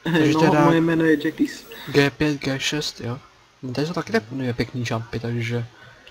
Takže No, teda moje jméno je Jackis. G5, G6, jo. No, tady jsou taky takové pěkný jumpy, takže...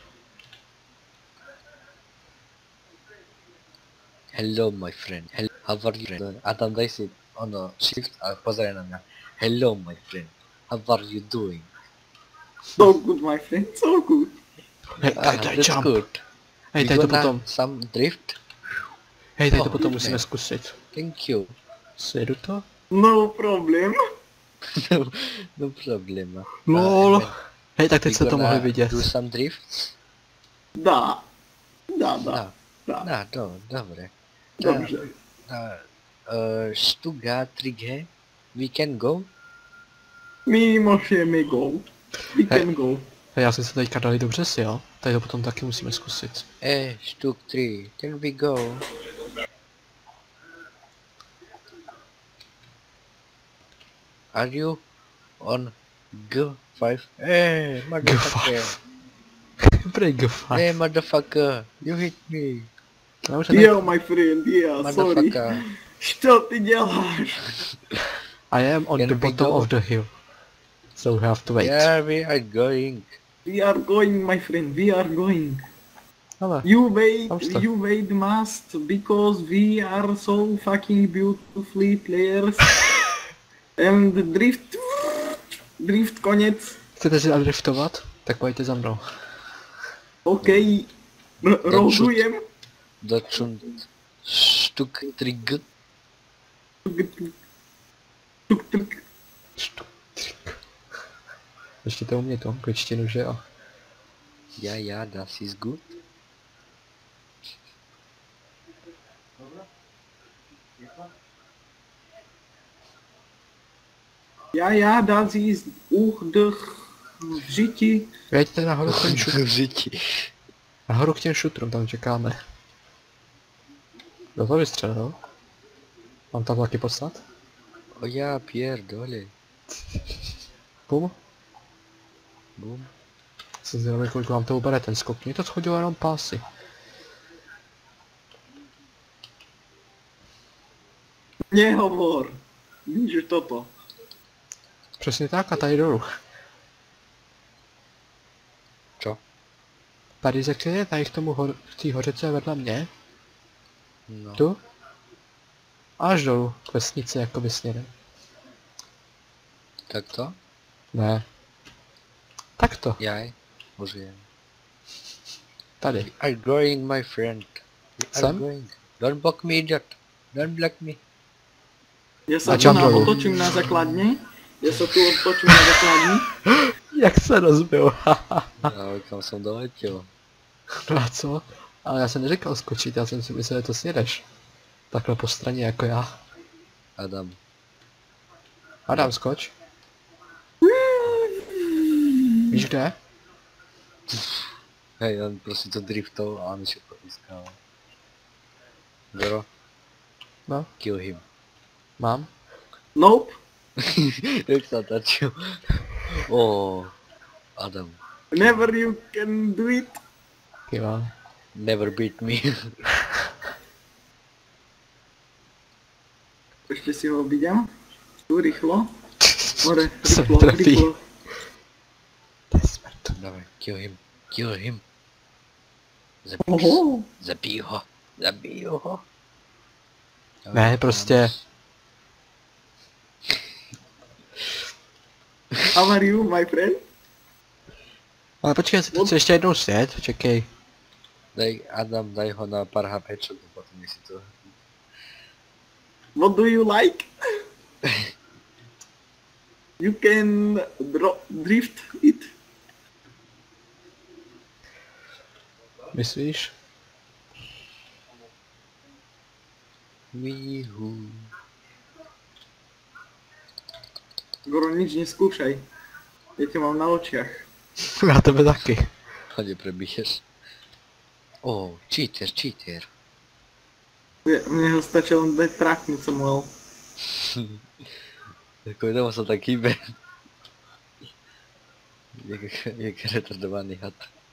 Hello, my friend. Hello, how are you, friend? Adam daj si ono shift a pozeraj na mňa. Hello, my friend. How are you doing? So good, my friend, so good. Hej, tady to je That's jump. good. Hej, We tady to gonna potom, some drift? hej, tady to Oh, potom okay. musíme zkusit. Thank you. Sjedu to? No problem. No problema. LOL. Hej, tak We teď se to gonna mohli vidět. do some drifts? Dá. Dá. No, Dá. dobre. Dobře. Stuga 3G? We can go? My můžeme go. We Hej. can go. Hej, já jsem se teďka dali dobře si, jo? Tady to potom taky musíme zkusit. Stuk 3, can we go? Are you on G5? Motherfucker! Prej G5. Motherfucker! You hit me! Já už tady... Yeah, my friend, yeah, sorry. Motherfucker! Co ty děláš? I am on Can the we bottom go? of the hill. So we have to wait. Yeah, we are going. We are going, my friend, we are going. Ale, You Stop. wait must, because we are so fucking beautifully players. And drift konec. chcete si nadriftovat? Tak pojďte za mnou. OK, rozujem. Začun Stuk 3G. Ještě to umět tu angličtinu, že jo? Ja, das is good. Ja, das ist auch v žití. Jeďte nahoru k těm V šutrům. žití. Nahoru k těm šutrům, tam čekáme. Kdo to vystřelil? Mám tam taky poslat? O ja pierdolę. Bum. Bum. Jsem zvědavý, kolik vám to ubere ten skok. Mně to schodilo jenom pásy. Nehovor. Víš toto. Přesně tak a tady dolů. Čo? Tady řekněte, tady k tomu k té hoře, co je vedle mě. No. Tu. Až dolů, k vesnici jakoby směrem. Takto? Ne. Takto, Jaj. Użyję. tady. We are going, my friend. We are Sem? going. Don't block me, idiot. Don't block me. Já se A tu jump dolů. otočím na základně. Já se tu otočím na základní. Jak se rozbil, Ale kam jsem doletěl? No a co? Ale já jsem neříkal skočit, já jsem si myslel, že to sjedeš. Takhle po straně jako já. Adam. Adam, skoč. Víš kde? Hej, on prostě to driftoval a on ještě potiskal. Goro, No, kill him. mám. Nope. Jak se natačil. Oh, Adam. Never you can do it. Kývám. Never beat me. Ještě si ho obídám. Tu rychlo. More, Se rychlo, trefí. rychlo. To je smrt. Dawaj, kill him. Kill him. Oho. Zabij ho. Zabij ho. Ne, prostě. How are you, my friend? Ale počkej, si to chci ještě jednou sjet, čekej. Daj, Adam, daj ho na pár HPčok a potom si to... What do you like? You can drift it. Myslíš? Mihu. Goro, nič neskúšaj. Ja ťa mám na očiach. Já tebe taky. Chodě prebíješ. Oh, cheater, cheater. Mne ho stačilo len dať tráknuť som mohol. Jako tomu se tak hýbe. Jak retardovaný had.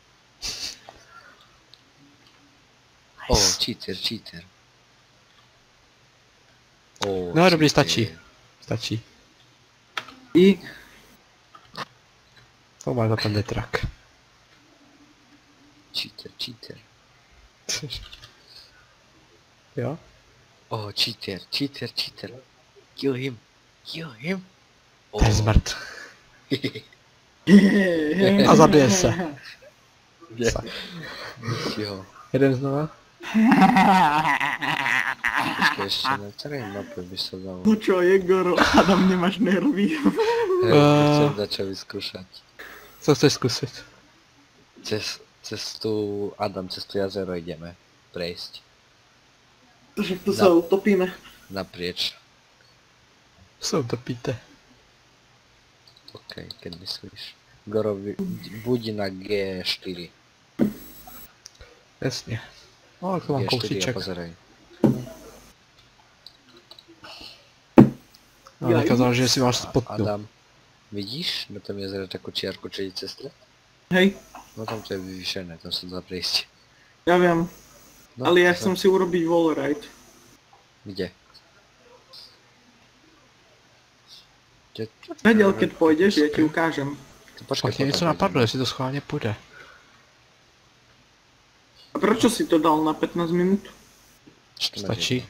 Oh, cheater, cheater. Oh, No dobrý, cheater. stačí. Stačí. I To má za ten detrak. Cheater. Jo? Oh, cheater. Kill him. To je zmrt. A A zabije se. Jo. Jeden znova? Ještě na které mapy by se dalo. No čo je, Goro? Adam, nemáš nervy. Chcem začal vyskúšať. Co chceš zkusit? Cestu jazero ideme prejsť. Takže to sa utopíme. Naprieč. Co utopíte? OK, keď myslíš. Gorovi, buď na G4. Jasně. No, to mám G4 a kousíček. pozeraj. No, nekazal, že si vás spotnul. Adam, vidíš na tom jezere takú čiarku, čo ide cez stred? Hej, No tam to je vyvýšené, tam sa dá prejsť. ja viem. No, Ale ja to- chcem si urobiť wallride. Kde? Kde? Vedel, keď pôjdeš, ja ti ukážem. Počkej, Pak mě něco napadlo, jestli to schválně půjde. A prečo si to dal na 15 minút? Stačí.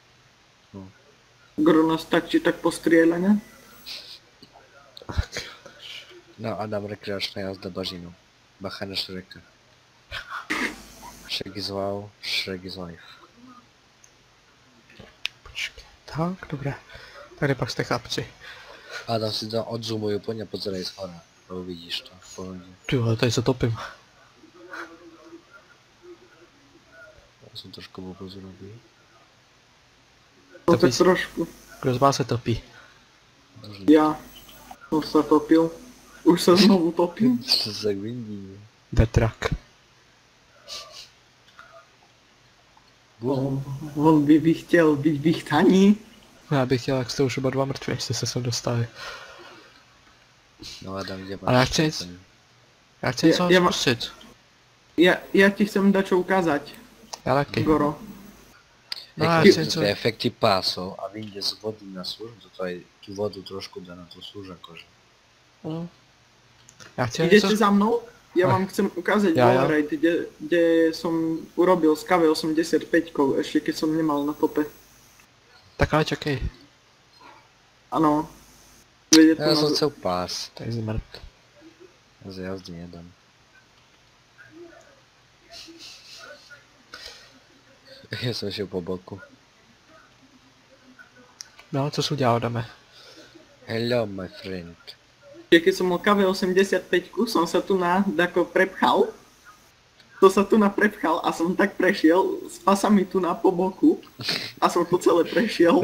Goro nás tak či tak postrieľa, Tak. No, Adam, rekreačná jazda bažinou. Bacha na Shreka. Shrek is wow, Shrek is life. Počkej. Tak, dobré. Tady pak jste chlapci. Adam si to odzoomuj úplne a pozerej z hora. To uvidíš to v pohode. Ty vole, tady se topím. Ja som trošku vôbec urobil. No To tak bys- trošku. Kdo z vás se topí? Ja som sa topil. Už sa znovu topím. Čo sa tak vyndí? Detrak. On by chtěl být vychtaní. Já bych chtěl, jak jste už oba dva mrtví, jste se sem dostali. No Adam, kde máš? Ale já chci nic- Já chci něco Já má- zkusit. Ja ti chcem dačo ukázať, Já taky. Goro. No já Jaké chci sú něco... tie efekty pásov a vyjde z vody na súž, to aj tú vodu trošku dá na tú súž akože. No. Já chci Idete něco... za mnou? Ja Ach. vám chcem ukázať Ja. wallride, kde som urobil s KV85, ešte keď som nemal na tope. Tak ale čekej. Ano. Vedete Ja na... som chcel pás, To je zmrt. z jazdy nedám. Ja som šiel po boku. No, co jsi udělal, Adame? Hello my friend. Keď som mal KV85, som sa tu na dako prepchal. To sa tu na prepchal a som tak prešiel s pasami tu na po boku. A som to celé prešiel.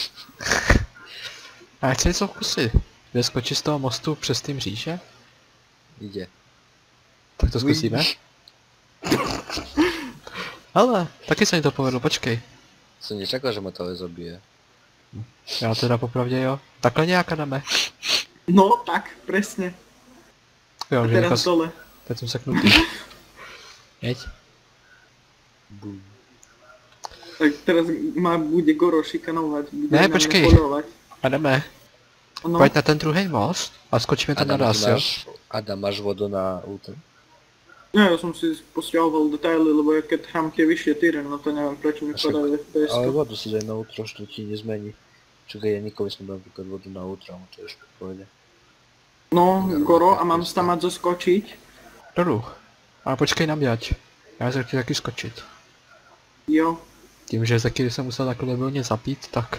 A já chci něco zkusit. Jde skočit z toho mostu přes ty mříže? Ide. Tak to zkusíme. Ale, taky se mi to povedlo, počkej. Som nečakal, že ma to ale zabije. Já teda popravdě jo. Takhle nějak, Adame. No tak, presne. Jo, A že teraz nechal... dole. Teď jsem seknutý. Jeď. Bum. Tak teraz ma bude Goro šikanovať. Bude Ne, na mňa počkej. poľovať. Adame, No, pojď na ten druhý most a skočíme tam Adam, naraz, ty jo? Adam, máš vodu na útem? ja som si posťahoval detaily, lebo ja keď hrám tie vyššie týre, no to neviem prečo mi Však- padajú FPS. Ale vodu si daj na útro, že to ti nezmení. Čakaj, ja nikomu som dal napríklad vodu na útro, mu to ešte pôjde. No, Goro, a mám sa tam mať zoskočiť. Dolů. Ale počkej na mě, ať. Já se chci taky skočit. Jo. Tím, že taky jsem musel takhle debilně zapít, tak...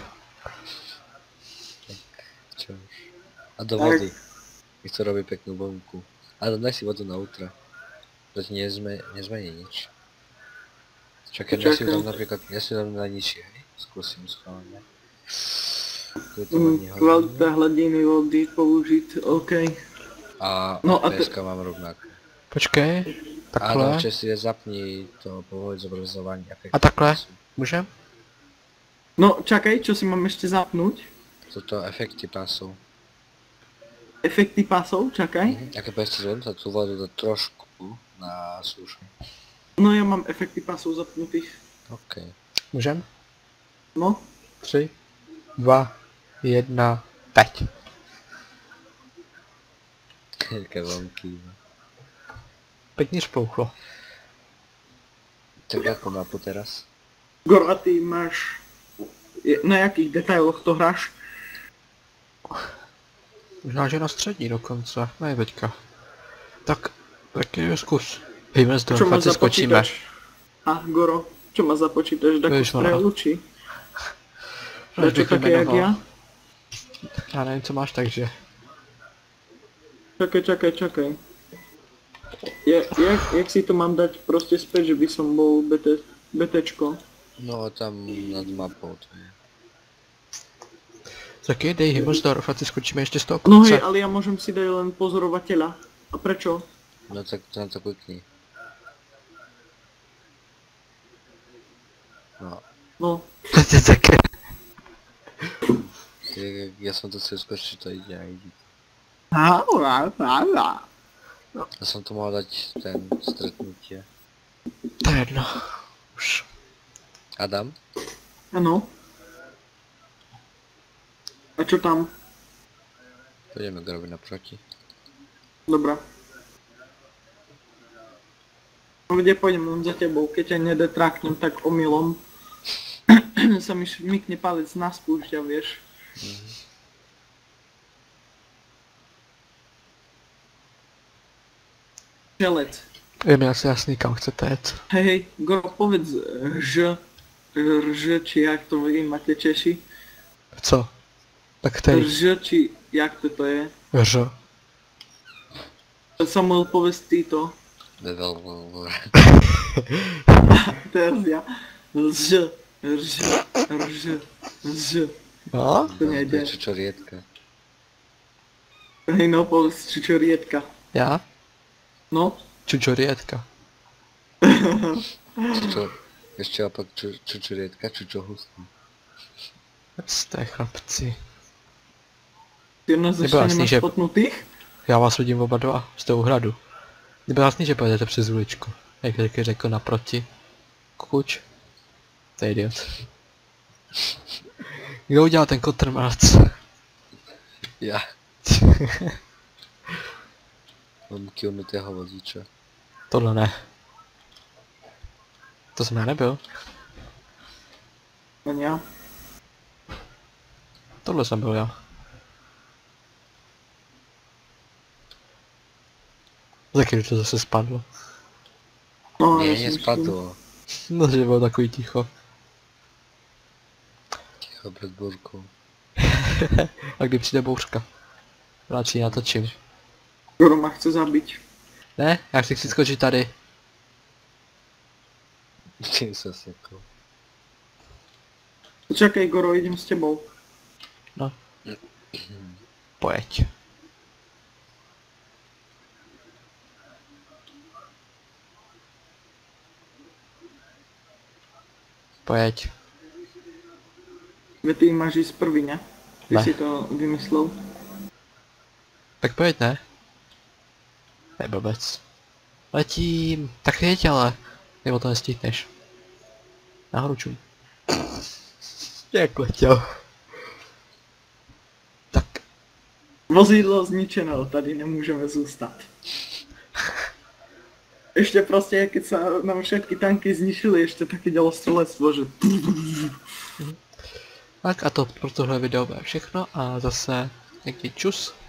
Čo už. A do Tak. vody. Nech to robí peknú vonku. A daj si vodu na útro. To ti nezmení nič. Čakaj, ja si ju dám napríklad, ja si ju dám na nižšie, hej? Skúsim schválne. Tu je to hodne hodne. Kvalita hladiny vody použiť, OK. A No a FPS-ka mám rovnako. Počkej. Adam, Takhle. ešte si zapni to povoľ zobrazovanie efektu. A takhle? Můžem? No, čakaj, čo si mám ešte zapnúť? Toto efekty pásov. Efekty pasov, čakaj. Aké povedzte, že sa tú vodu dá trošku na súšu. No ja mám efekty pasov zapnutých. OK. Můžem? No, 3, 2, 1, teď. Jaké vonky. Pěkně šplouchlo. Tak jako mapu teraz? Goro, a ty máš... Na jakých detailoch to hráš? Možná, že na střední dokonce, ne teďka. Tak je zkus. Hejme z Čo toho, má ať za si skočíme. počítač? Goro, čo má za počítač? Dakú Ježišmarja. strelu, či? Proč Dačo bych také jak jmenoval? ja? Já nevím, co máš, takže. Čakaj. Jak si to mám dať proste späť, že by som bol BTčko? No tam nad mapou to je. Tak je, dej Himmelsdorf, ať si skočíme ještě z toho No konce. hej, ale ja môžem si dať len pozorovateľa. A prečo? No tak to na to klikni. No. No, Také. Ja som to chcel skočiť, to ide a ide. Ja som to mal dať ten stretnutie. To je jedno. Už. Adam? áno. A čo tam? Pôjdeme k Robi naproti. Dobrá. No kde pôjdem len za tebou, keď ťa nedetraknem tak omylom. Sa mi šmykne palec na spúšťa, vieš. Želec. Je mi asi jasný, kam chcete jet. Hej, Goro, povedz či jak to vy máte Češi? Co? Tak který? Či jak to je? Ř. Samuel, povedz ty to. Teraz ja. Ž. No? To nejde. Čučorietka. Hej, no, povedz čučorietka. Já? No. Čučorietka. Ešte opak čučorietka, čučohusný. Jste chlapci. Ty nás Nebylo ještě jasný, nemáš že- potnutých? Já vás vidím oba dva z toho hradu. Nebylo jasný, že pojedete přes uličku. Jak řekl naproti. Kukuč. To je idiot. Kdo udělal ten kotrmelc? Ja. Mám kilnutého vodiča. Tohle ne. To jsem já nebyl. Ani ja. Tohle jsem byl já. Taky to zase spadlo. No, Nie, ja si myslím. nespadlo. No, že bylo takový ticho. Ticho pred búrkou. A kdy přijde bouřka? Radši natočím. Goro ma chce zabiť. Ne, já si chci skočit tady. Čím sa sekol. Čakaj, Goro, idem s tebou. No. Pojeď. Pojeď. Veď ty máš ísť prvý, ne? Ty Ne. si to vymyslel. Tak pojeď, ne? Ne, blbec. Letím. Tak jeď ale. Nebo to nestihneš. Nahoru čum. Jak letěl. Tak. Vozidlo zničeno, tady nemůžeme zůstat. Ešte proste, keď sa nám všetky tanky zničili, ešte také dělo střelectvo, že... Tak a to pro tohle video bude všechno a zase někdy čus.